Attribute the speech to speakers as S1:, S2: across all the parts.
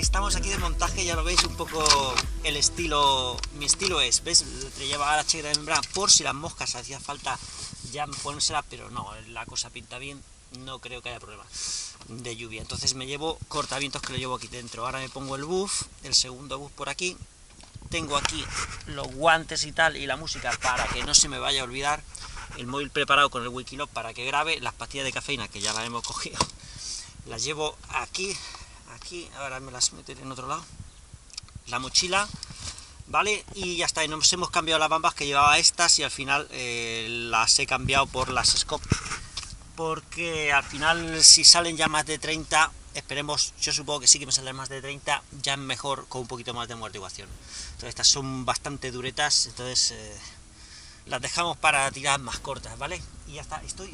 S1: estamos aquí de montaje, ya lo veis un poco el estilo, mi estilo es, ¿ves? Te llevaba la chaqueta de membrana por si las moscas hacía falta ya ponérsela, pero no, la cosa pinta bien, no creo que haya problema de lluvia. Entonces me llevo cortavientos que lo llevo aquí dentro. Ahora me pongo el buff, el segundo buff por aquí. Tengo aquí los guantes y tal, y la música para que no se me vaya a olvidar. El móvil preparado con el Wikiloc para que grabe. Las pastillas de cafeína, que ya las hemos cogido, las llevo aquí, ahora me las meteré en otro lado. La mochila, ¿vale? Y ya está, y nos hemos cambiado las bambas que llevaba estas y al final las he cambiado por las Scope. Porque al final, si salen ya más de 30, esperemos, yo supongo que sí que me saldrán más de 30, ya es mejor con un poquito más de amortiguación. Entonces estas son bastante duretas, entonces las dejamos para tirar más cortas, ¿vale? Y ya está, estoy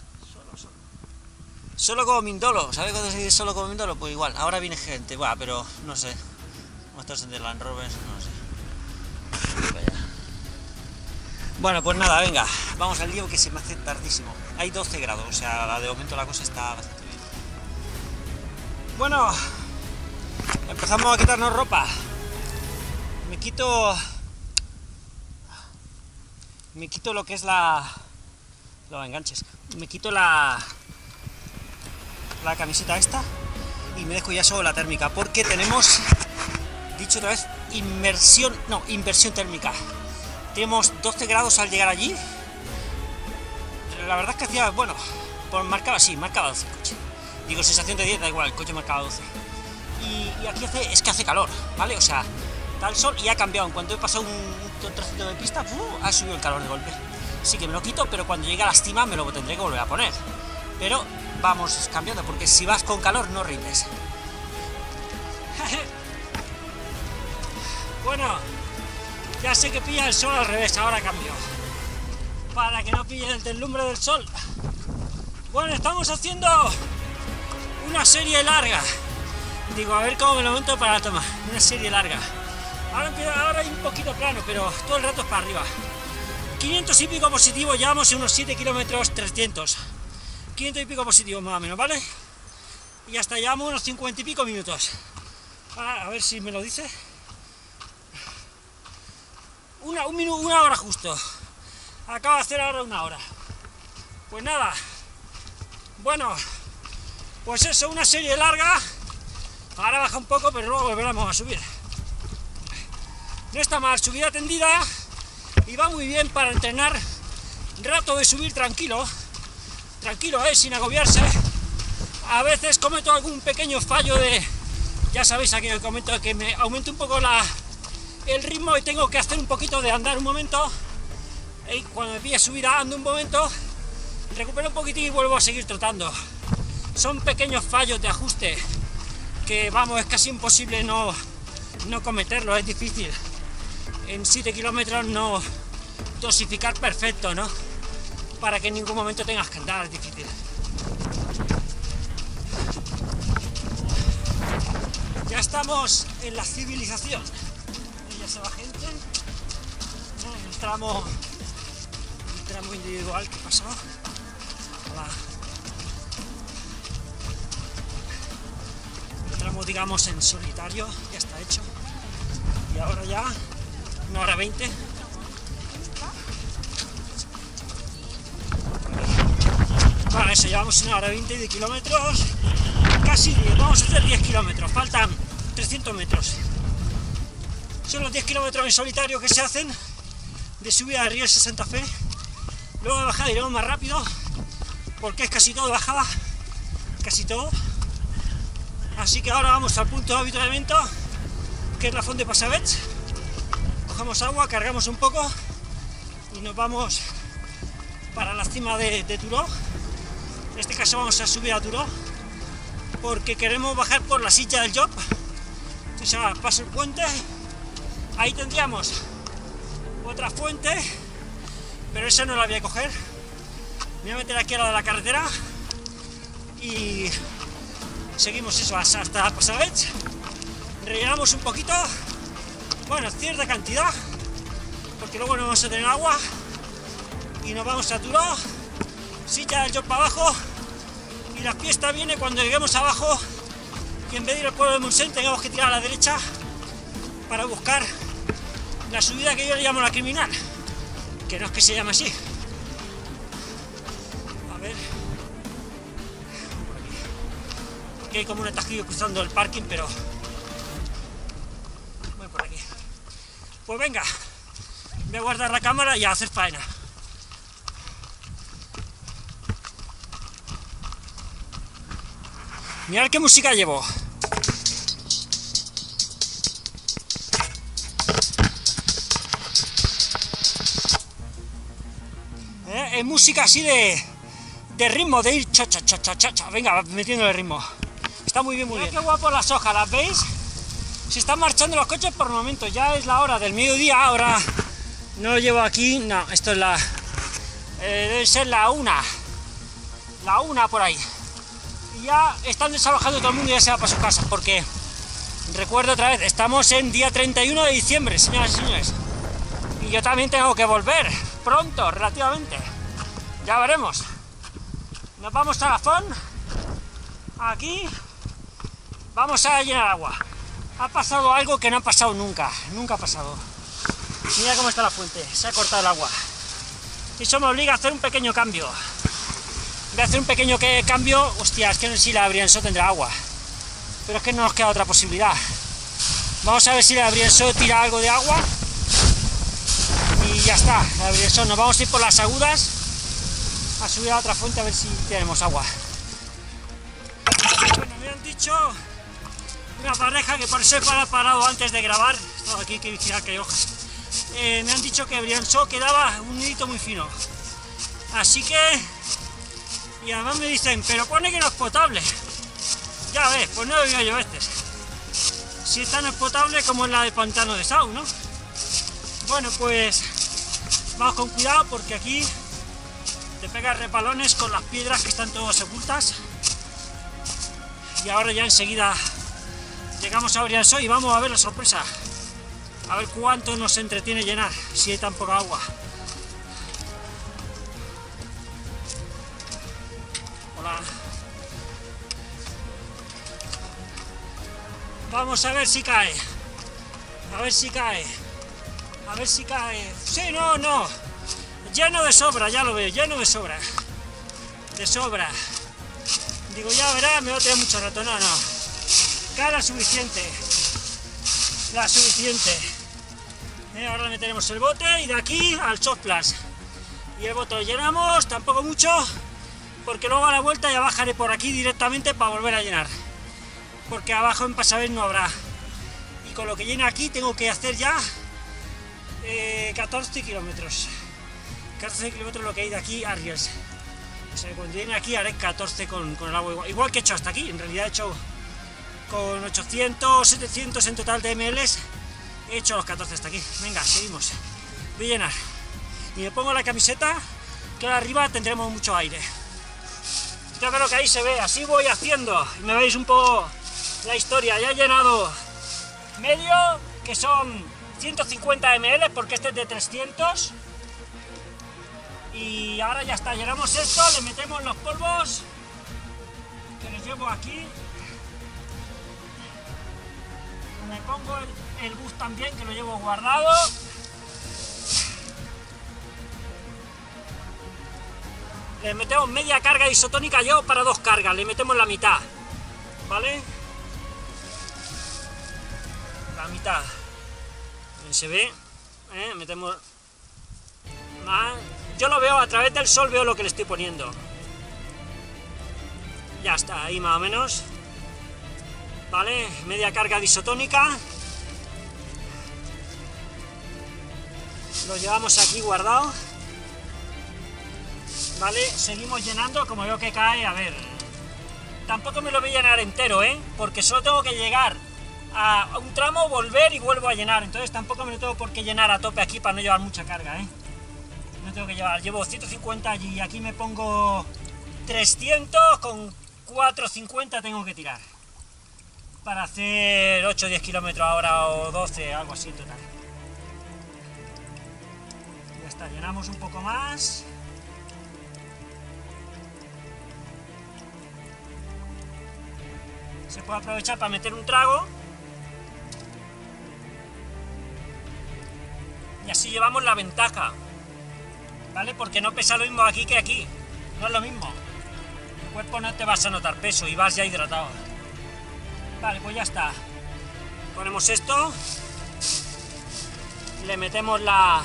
S1: solo como Mindolo. ¿Sabes cuando se dice solo como Mindolo? Pues igual, ahora viene gente, bueno, pero no sé, estos son de Land Rover, no sé. Bueno, pues nada, venga, vamos al lío que se me hace tardísimo. Hay 12 grados, o sea, de momento la cosa está bastante bien. Bueno, empezamos a quitarnos ropa. Me quito lo que es los enganches. Me quito la camiseta esta y me dejo ya solo la térmica, porque tenemos, dicho otra vez, inversión térmica. Tenemos 12 grados al llegar allí. La verdad es que hacía, bueno, pues marcaba 12 el coche. Digo, sensación de 10, da igual, el coche marcaba 12. Y aquí hace calor, ¿vale? O sea, da el sol y ha cambiado. En cuanto he pasado un trocito de pista, ha subido el calor de golpe. Sí que me lo quito, pero cuando llegue a la estima me lo tendré que volver a poner. Pero vamos cambiando, porque si vas con calor no rindes. Bueno, ya sé que pilla el sol al revés, ahora cambio. Para que no pille el deslumbre del sol. Bueno, estamos haciendo una serie larga. Digo, a ver cómo me lo monto para la toma. Una serie larga. Ahora hay un poquito plano, pero todo el rato es para arriba. 500 y pico positivos, llevamos unos 7 kilómetros 300. 500 y pico positivos más o menos, ¿vale? Y hasta llevamos unos 50 y pico minutos. A ver si me lo dice. Una hora justo. Acabo de hacer ahora una hora. Pues nada. Bueno, pues eso, una serie larga. Ahora baja un poco, pero luego volveremos a subir. No está mal, subida tendida. Y va muy bien para entrenar. Rato de subir tranquilo. Tranquilo, sin agobiarse. A veces cometo algún pequeño fallo de... Ya sabéis, aquí os comento que me aumento un poco el ritmo y tengo que hacer un poquito de andar un momento. Y cuando me pilla subida ando un momento, recupero un poquitín y vuelvo a seguir trotando. Son pequeños fallos de ajuste que, vamos, es casi imposible no cometerlo, es difícil. En 7 kilómetros no dosificar perfecto, ¿no? Para que en ningún momento tengas que andar, es difícil. Ya estamos en la civilización. Ya se va gente. El tramo individual que pasó. El tramo, digamos, en solitario ya está hecho. Y ahora ya 1 hora 20. Bueno, eso, llevamos 1 hora 20 de kilómetros. Casi 10, vamos a hacer 10 kilómetros. Faltan 300 metros. Son los 10 kilómetros en solitario que se hacen de subida de Riel Santa Fe. Luego de bajada iremos más rápido, porque es casi todo bajada, casi todo. Así que ahora vamos al punto de avituallamiento, que es la Font de Passavets. Cogemos agua, cargamos un poco y nos vamos para la cima de Turó. En este caso vamos a subir a Turó, porque queremos bajar por la silla del Job. Entonces ahora paso el puente, ahí tendríamos otra fuente, pero esa no la voy a coger. Me voy a meter aquí a la de la carretera y seguimos eso hasta Passavets. Rellenamos un poquito, bueno, cierta cantidad, porque luego no vamos a tener agua, y nos vamos a Turó, silla del Job para abajo, y la fiesta viene cuando lleguemos abajo que en vez de ir al pueblo de Montseny tengamos que tirar a la derecha para buscar la subida que yo le llamo la criminal, que no es que se llame así. A ver, aquí hay como un atasquillo cruzando el parking, pero voy por aquí. Pues venga, voy a guardar la cámara y a hacer faena. Mirad qué música llevo. Es música así de ritmo, de ir cha cha cha cha cha cha. Venga, metiendo el ritmo. Está muy bien, muy bien. Qué guapo las hojas, ¿las veis? Se están marchando los coches por el momento. Ya es la hora del mediodía. Ahora no lo llevo aquí. No, esto es la... debe ser la 1. La 1 por ahí. Y ya están desalojando todo el mundo y ya se va para su casa. Porque, recuerdo otra vez, estamos en día 31 de diciembre, señoras y señores. Y yo también tengo que volver. Pronto, relativamente. Ya veremos. Nos vamos a la Font. Aquí. Vamos a llenar agua. Ha pasado algo que no ha pasado nunca. Nunca ha pasado. Mira cómo está la fuente. Se ha cortado el agua. Eso me obliga a hacer un pequeño cambio. Voy a hacer un pequeño cambio. Hostia, es que no sé si la Briançon tendrá agua. Pero es que no nos queda otra posibilidad. Vamos a ver si la Briançon tira algo de agua. Y ya está, la Briançon. Nos vamos a ir por las agudas a subir a otra fuente a ver si tenemos agua. Bueno, me han dicho una pareja que por eso he parado antes de grabar. No, aquí hay que vigilar que hay hojas. Me han dicho que Briançon quedaba un nidito muy fino. Así que... Y además me dicen, pero pone que no es potable. Ya ves, pues no he bebido yo veces. Si esta no es potable como es la del pantano de Sau, ¿no? Bueno, pues vamos con cuidado porque aquí te pegas repalones con las piedras que están todas ocultas. Y ahora ya enseguida llegamos a Briançon y vamos a ver la sorpresa. A ver cuánto nos entretiene llenar, si hay tan poca agua. Hola. Vamos a ver si cae. A ver si cae. A ver si cae. Sí, no, no. Lleno de sobra, ya lo veo, lleno de sobra. De sobra. Digo, ya verá, me va a tener mucho rato. No, no. Cae la suficiente. La suficiente. Ahora meteremos el bote y de aquí al Shotplus. Y el bote lo llenamos, tampoco mucho, porque luego a la vuelta ya bajaré por aquí directamente para volver a llenar. Porque abajo en Passavet no habrá. Y con lo que llena aquí tengo que hacer ya 14 kilómetros. 14 kilómetros lo que hay de aquí a Riels. O sea, cuando llene aquí haré 14 con el agua igual que he hecho hasta aquí. En realidad he hecho con 800, 700 en total de ml. He hecho los 14 hasta aquí. Venga, seguimos. Voy a llenar. Y me pongo la camiseta, que ahora arriba tendremos mucho aire. Yo creo que ahí se ve. Así voy haciendo. Y me veis un poco la historia. Ya he llenado medio, que son 150 ml, porque este es de 300. Y ahora ya está. Llenamos esto, le metemos los polvos, que los llevo aquí. Me pongo el bus también, que lo llevo guardado. Le metemos media carga isotónica, yo para 2 cargas, le metemos la mitad, ¿vale? La mitad. Se ve, metemos más. Yo lo veo a través del sol, veo lo que le estoy poniendo. Ya está, ahí más o menos. Vale, media carga de isotónica. Lo llevamos aquí guardado. Vale, seguimos llenando, como veo que cae, a ver. Tampoco me lo voy a llenar entero, porque solo tengo que llegar a un tramo, volver y vuelvo a llenar. Entonces tampoco me lo tengo por qué llenar a tope aquí para no llevar mucha carga, No tengo que llevar, llevo 150 allí y aquí me pongo 300, con 450 tengo que tirar. Para hacer 8 o 10 kilómetros ahora o 12, algo así en total. Ya está, llenamos un poco más. Se puede aprovechar para meter un trago. Y así llevamos la ventaja, ¿vale? Porque no pesa lo mismo aquí que aquí, no es lo mismo. El cuerpo no te vas a notar peso y vas ya hidratado. Vale, pues ya está. Ponemos esto, le metemos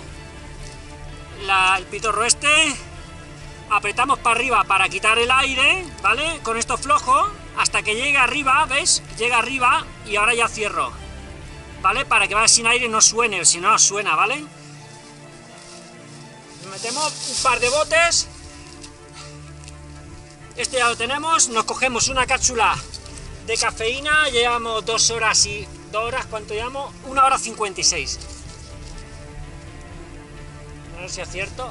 S1: el pitorro este, apretamos para arriba para quitar el aire, ¿vale? Con esto flojo, hasta que llegue arriba, ¿ves? Llega arriba y ahora ya cierro, ¿vale? Para que vaya sin aire y no suene, si no suena, ¿vale? Le metemos un par de botes. Este ya lo tenemos. Nos cogemos una cápsula de cafeína. Llevamos 2 horas y... 2 horas, ¿cuánto llevamos? 1 hora 56. A ver si acierto.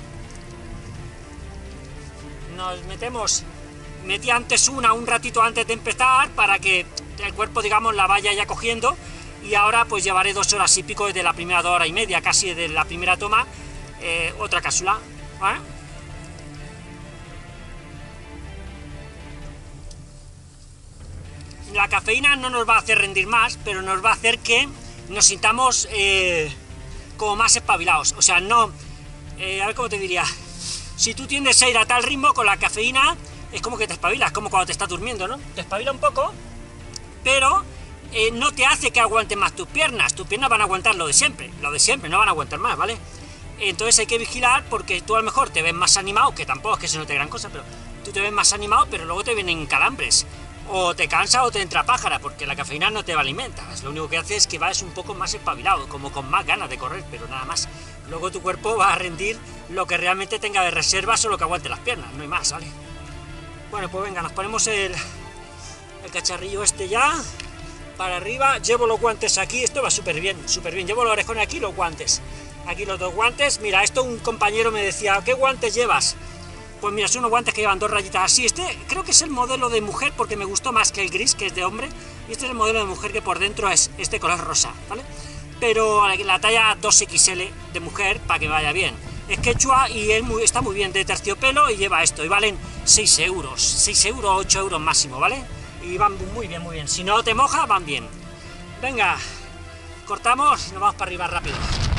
S1: Nos metemos... Metí antes un ratito antes de empezar para que el cuerpo, digamos, la vaya ya cogiendo. Y ahora pues llevaré 2 horas y pico desde la primera 2 horas y media, casi desde la primera toma, otra cápsula, ¿vale? La cafeína no nos va a hacer rendir más, pero nos va a hacer que nos sintamos como más espabilados. O sea, no... a ver cómo te diría. Si tú tiendes a ir a tal ritmo con la cafeína, es como que te espabilas, como cuando te estás durmiendo, ¿no? Te espabila un poco, pero... no te hace que aguanten más tus piernas van a aguantar lo de siempre, no van a aguantar más, ¿vale? Entonces hay que vigilar porque tú a lo mejor te ves más animado, que tampoco es que se note gran cosa, pero tú te ves más animado, pero luego te vienen calambres, o te cansa o te entra pájara, porque la cafeína no te va a alimentar, lo único que hace es que vas un poco más espabilado, como con más ganas de correr, pero nada más. Luego tu cuerpo va a rendir lo que realmente tenga de reservas o lo que aguante las piernas, no hay más, ¿vale? Bueno, pues venga, nos ponemos el cacharrillo este ya... para arriba, llevo los guantes aquí, esto va súper bien, llevo los orejones aquí, los guantes, aquí los 2 guantes, mira, esto un compañero me decía, ¿qué guantes llevas? Pues mira, son unos guantes que llevan 2 rayitas así, este creo que es el modelo de mujer, porque me gustó más que el gris, que es de hombre, y este es el modelo de mujer que por dentro es este color rosa, ¿vale? Pero la talla 2XL de mujer, para que vaya bien, es quechua y está muy bien, de terciopelo, y lleva esto, y valen 6 euros, 8 euros máximo, ¿vale? Y van muy bien, muy bien. Si no te moja, van bien. Venga, cortamos y nos vamos para arriba rápido.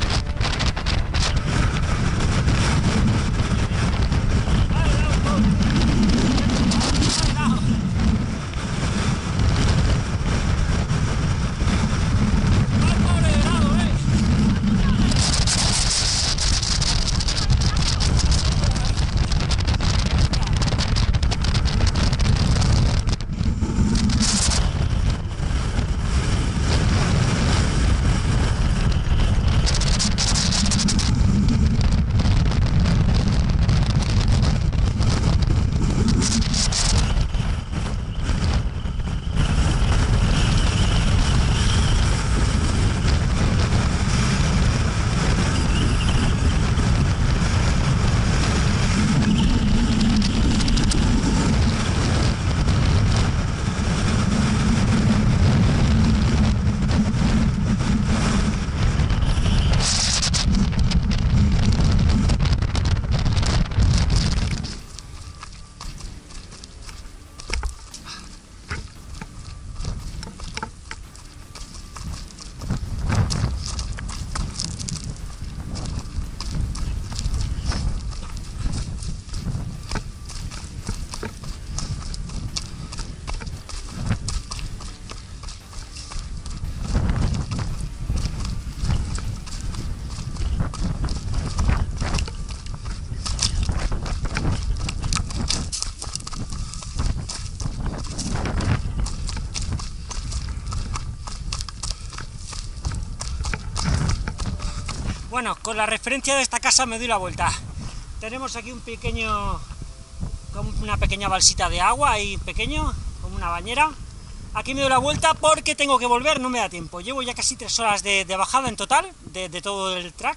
S1: Bueno, con la referencia de esta casa me doy la vuelta. Tenemos aquí un pequeño, como una pequeña balsita de agua ahí pequeño, como una bañera. Aquí me doy la vuelta porque tengo que volver, no me da tiempo. Llevo ya casi 3 horas de bajada en total, de todo el track,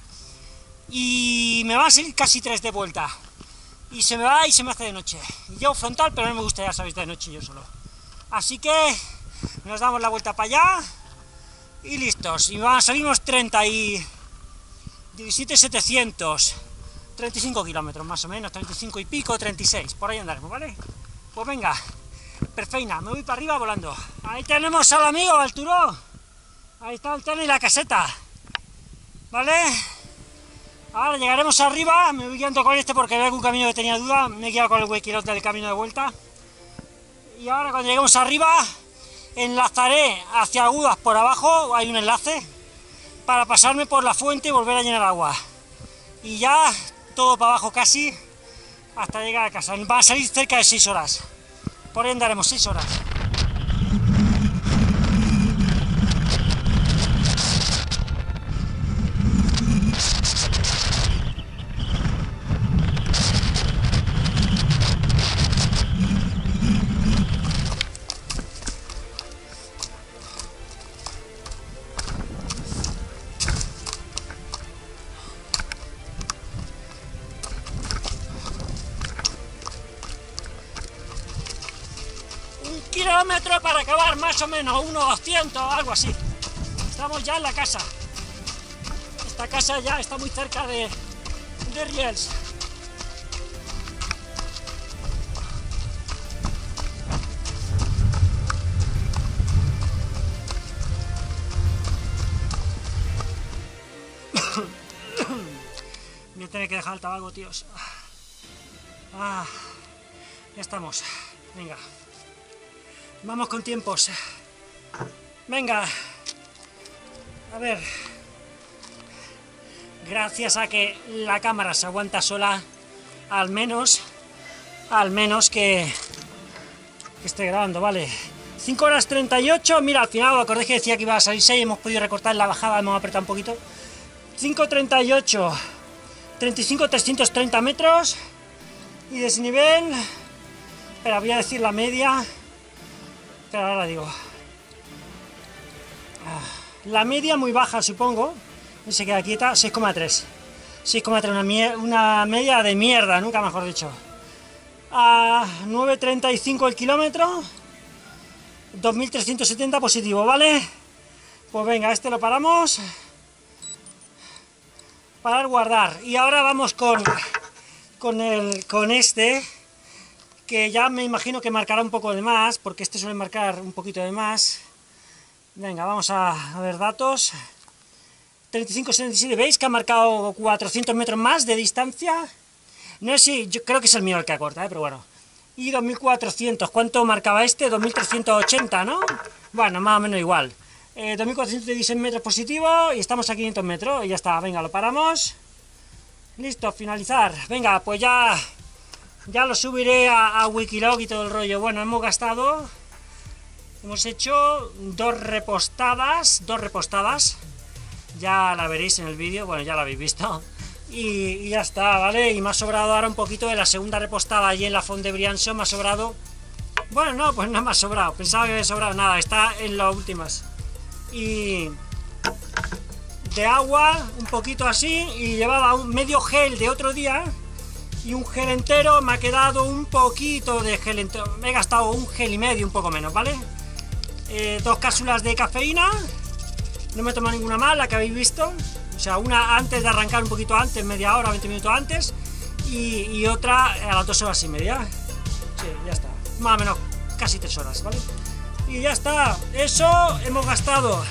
S1: y me van a salir casi 3 de vuelta. Y se me va y se me hace de noche. Llevo frontal, pero no me gusta, ya sabéis, de noche yo solo. Así que nos damos la vuelta para allá y listos. Y van a salir unos 17.700, 35 kilómetros más o menos, 35 y pico, 36, por ahí andaremos, ¿vale? Pues venga, perfeina, me voy para arriba volando. Ahí tenemos al amigo, al Turó. Ahí está el tren y la caseta. ¿Vale? Ahora llegaremos arriba, me voy guiando con este porque había algún camino que tenía duda, me he guiado con el Wikiloc del camino de vuelta. Y ahora cuando lleguemos arriba, enlazaré hacia Agudas por abajo, hay un enlace, para pasarme por la fuente y volver a llenar agua. Y ya todo para abajo casi, hasta llegar a casa. Va a salir cerca de 6 horas. Por ahí andaremos 6 horas. Kilómetro para acabar, más o menos, 1,200, algo así. Estamos ya en la casa. Esta casa ya está muy cerca de Riells. Voy a tener que dejar el tabaco, tíos. Ya estamos. Venga. Vamos con tiempos. Venga. A ver. Gracias a que la cámara se aguanta sola, al menos que esté grabando, vale. 5 horas 38, mira, al final os acordé que decía que iba a salir 6, hemos podido recortar la bajada, hemos apretado un poquito. 5:38, 35.330 metros, y desnivel, espera, voy a decir la media. Pero ahora digo, la media muy baja, supongo, y se queda quieta, 6,3. 6,3, una media de mierda, nunca mejor dicho. A 9,35 el kilómetro, 2.370 positivo, ¿vale? Pues venga, este lo paramos. Parar, guardar. Y ahora vamos con este, que ya me imagino que marcará un poco de más, porque este suele marcar un poquito de más. Venga, vamos a ver datos. 35,77, ¿veis que ha marcado 400 metros más de distancia? No sé si, yo creo que es el mío el que acorta, pero bueno. Y 2.400, ¿cuánto marcaba este? 2.380, ¿no? Bueno, más o menos igual. 2.416 metros positivo y estamos a 500 metros y ya está, venga, lo paramos. Listo, finalizar. Venga, pues ya lo subiré a Wikiloc y todo el rollo. Bueno, hemos hecho dos repostadas, ya la veréis en el vídeo, bueno, ya la habéis visto, y ya está, ¿vale? Y me ha sobrado ahora un poquito de la segunda repostada allí en la Font de Briançon, me ha sobrado, bueno, no, pues no me ha sobrado, pensaba que me había sobrado nada, está en las últimas, y de agua, un poquito así, y llevaba un medio gel de otro día, y un gel entero, me ha quedado un poquito de gel entero, me he gastado un gel y medio, un poco menos, ¿vale? 2 cápsulas de cafeína, no me he tomado ninguna más, la que habéis visto, o sea, una antes de arrancar, un poquito antes, media hora, 20 minutos antes, y otra a las 2 horas y media, sí, ya está, más o menos casi 3 horas, ¿vale? Y ya está, eso hemos gastado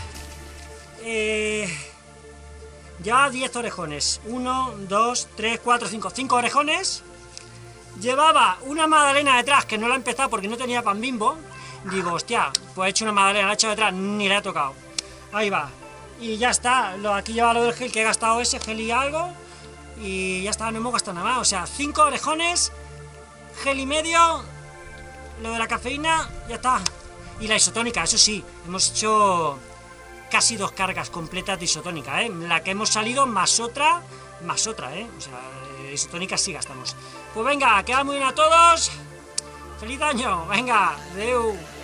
S1: ya 10 orejones, 1, 2, 3, 4, 5 orejones, llevaba una magdalena detrás que no la he empezado porque no tenía pan Bimbo, digo, hostia, pues he hecho una magdalena, la he echado detrás, ni la he tocado, ahí va, y ya está, aquí lleva lo del gel, que he gastado ese gel y algo, y ya está, no hemos gastado nada más, o sea, 5 orejones, gel y medio, lo de la cafeína, ya está, y la isotónica, eso sí, hemos hecho casi 2 cargas completas de isotónica, la que hemos salido más otra, o sea, isotónica sí gastamos. Pues venga, queda muy bien a todos, feliz año, venga, adeu.